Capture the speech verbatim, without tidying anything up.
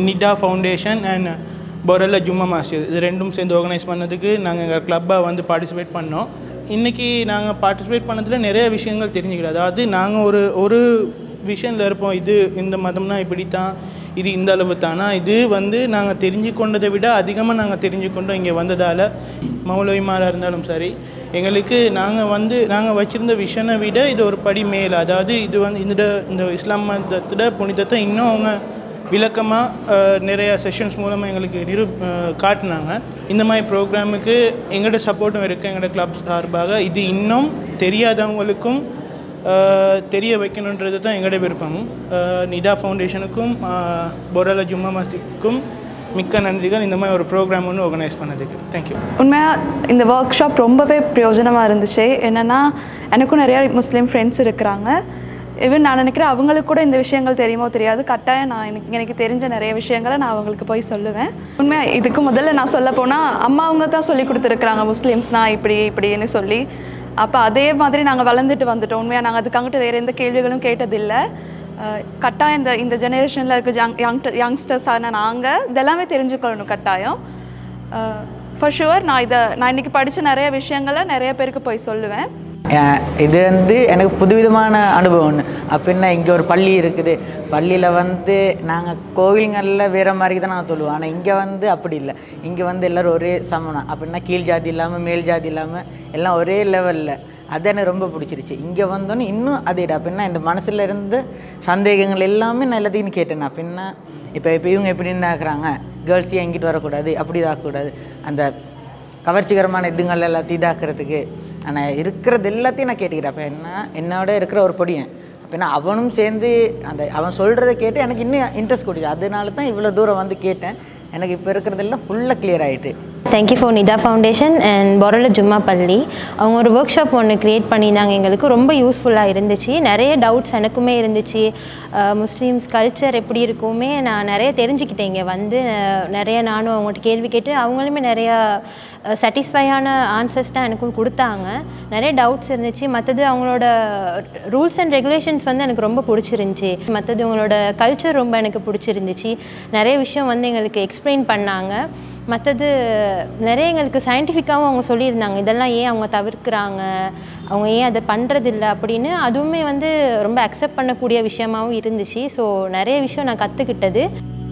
Nida Foundation and Borella Jumu'ah Masjid இது ரெண்டும் சேர்ந்து ஆர்கனைஸ் பண்ணதுக்கு நாங்கள் எங்கள் கிளப்பாக வந்து பார்ட்டிசிபேட் பண்ணோம். இன்றைக்கி நாங்கள் பார்ட்டிசிபேட் பண்ணதில் நிறைய விஷயங்கள் தெரிஞ்சுக்கிறோம். அதாவது நாங்கள் ஒரு ஒரு விஷயத்தில் இருப்போம், இது இந்த மதம்னா இப்படி தான், இது இந்த அளவு தானா, இது வந்து நாங்கள் தெரிஞ்சு கொண்டதை விட அதிகமாக நாங்கள் தெரிஞ்சு கொண்டோம். இங்கே வந்ததால் மௌலவிமாராக இருந்தாலும் சரி, எங்களுக்கு நாங்கள் வந்து நாங்கள் வச்சுருந்த விஷனை விட இது ஒரு படி மேல். அதாவது இது வந்து இந்த இந்த இஸ்லாம் மதத்தோட புனிதத்தை இன்னும் அவங்க விளக்கமாக நிறைய செஷன்ஸ் மூலமாக எங்களுக்கு நிரு காட்டினாங்க. இந்த மாதிரி ப்ரோக்ராமுக்கு எங்களோட சப்போர்ட்டும் இருக்குது. எங்களோட கிளப் சார்பாக இது இன்னும் தெரியாதவங்களுக்கும் தெரிய வைக்கணுன்றது தான் எங்களோட விருப்பமும். நிடா ஃபவுண்டேஷனுக்கும் பொரலா ஜும்மா மஸ்ஜிதுக்கும் மிக்க நன்றிகள் இந்த மாதிரி ஒரு ப்ரோக்ராம் ஒன்று ஆர்கனைஸ் பண்ணதுக்கு. தேங்க்யூ. உண்மையாக இந்த ஒர்க் ஷாப் ரொம்பவே பிரயோஜனமாக இருந்துச்சு. என்னென்னா எனக்கும் நிறையா முஸ்லீம் ஃப்ரெண்ட்ஸ் இருக்கிறாங்க. ஈவன் நான் நினைக்கிறேன் அவங்களுக்கு கூட இந்த விஷயங்கள் தெரியுமோ தெரியாது, கட்டாயம் நான் எனக்கு எனக்கு தெரிஞ்ச நிறைய விஷயங்களை நான் அவங்களுக்கு போய் சொல்லுவேன். உண்மையாக இதுக்கு முதல்ல நான் சொல்ல போனால் அம்மா அவங்க தான் சொல்லி கொடுத்துருக்குறாங்க முஸ்லீம்ஸ்னால் இப்படி இப்படின்னு சொல்லி. அப்போ அதே மாதிரி நாங்கள் வளர்ந்துட்டு வந்துட்டோம். உண்மையாக நாங்கள் அதுக்காங்கிட்ட வேறு எந்த கேள்விகளும் கேட்டதில்லை. கட்டாயம் இந்த இந்த ஜெனரேஷனில் இருக்க யங் யங் யங்ஸ்டர்ஸான நாங்கள் இதெல்லாமே தெரிஞ்சுக்கொள்ளணும் கட்டாயம். ஃபார் ஷுவர் நான் இதை நான் இன்றைக்கி படித்த நிறைய விஷயங்களை நிறைய பேருக்கு போய் சொல்லுவேன். இது வந்து எனக்கு புதுவிதமான அனுபவம் ஒன்று. அப்படின்னா இங்கே ஒரு பள்ளி இருக்குது, பள்ளியில் வந்து நாங்கள் கோவில்களில் வேறு மாதிரி தான் நாங்கள் சொல்லுவோம். ஆனால் இங்கே வந்து அப்படி இல்லை. இங்கே வந்து எல்லோரும் ஒரே சமனம். அப்படின்னா கீழ் ஜாதி இல்லாமல் மேல் ஜாதி இல்லாமல் எல்லாம் ஒரே லெவலில். அது எனக்கு ரொம்ப பிடிச்சிருச்சு. இங்கே வந்தோன்னே இன்னும் அதே அப்படின்னா இந்த மனசில் இருந்த சந்தேகங்கள் எல்லாமே நான் எல்லாத்தையும் கேட்டேன். அப்படின்னா இப்போ இப்போ இவங்க எப்படின்னு ஆக்குறாங்க, கேர்ள்ஸையும் எங்கிட்டு வரக்கூடாது, அப்படி இதாக்கக்கூடாது, அந்த கவர்ச்சிகரமான இதுங்கள் எல்லாத்தையும் இதாக்குறதுக்கு. ஆனால் இருக்கிறது எல்லாத்தையும் நான் கேட்டுக்கிறேன். அப்போ என்ன என்னோட இருக்கிற ஒரு பொடியன் அப்படின்னா அவனும் சேர்ந்து அந்த அவன் சொல்கிறத கேட்டு எனக்கு இன்னும் இன்ட்ரெஸ்ட் கொடுச்சு. அதனால தான் இவ்வளோ தூரம் வந்து கேட்டேன். எனக்கு இப்போ இருக்கிறதெல்லாம் ஃபுல்லாக கிளியர் ஆகிட்டு. Thank you for Nida Foundation and Borella Jumu'ah பள்ளி. அவங்க ஒரு ஒர்க் ஷாப் ஒன்று க்ரியேட் பண்ணியிருந்தாங்க. எங்களுக்கு ரொம்ப யூஸ்ஃபுல்லாக இருந்துச்சு. நிறைய டவுட்ஸ் எனக்குமே இருந்துச்சு. முஸ்லீம்ஸ் கல்ச்சர் எப்படி இருக்குமே நான் நிறைய தெரிஞ்சுக்கிட்டேன். இங்கே வந்து நிறைய நானும் அவங்கள்ட்ட கேள்வி கேட்டு அவங்களுமே நிறையா சாட்டிஸ்ஃபையான ஆன்சர்ஸ் தான் எனக்கும் கொடுத்தாங்க. நிறைய டவுட்ஸ் இருந்துச்சு. மற்றது அவங்களோட ரூல்ஸ் அண்ட் ரெகுலேஷன்ஸ் வந்து எனக்கு ரொம்ப பிடிச்சிருந்துச்சி. மற்றது அவங்களோட கல்ச்சர் ரொம்ப எனக்கு பிடிச்சிருந்துச்சு. நிறைய விஷயம் வந்து எங்களுக்கு எக்ஸ்பிளைன் பண்ணாங்க. மற்றது நிறைய எங்களுக்கு சயின்டிஃபிக்காகவும் அவங்க சொல்லியிருந்தாங்க, இதெல்லாம் ஏன் அவங்க தவிர்க்கிறாங்க, அவங்க ஏன் அதை பண்ணுறதில்ல அப்படின்னு. அதுவுமே வந்து ரொம்ப அக்செப்ட் பண்ணக்கூடிய விஷயமாகவும் இருந்துச்சு. ஸோ நிறைய விஷயம் நான் கற்றுக்கிட்டது.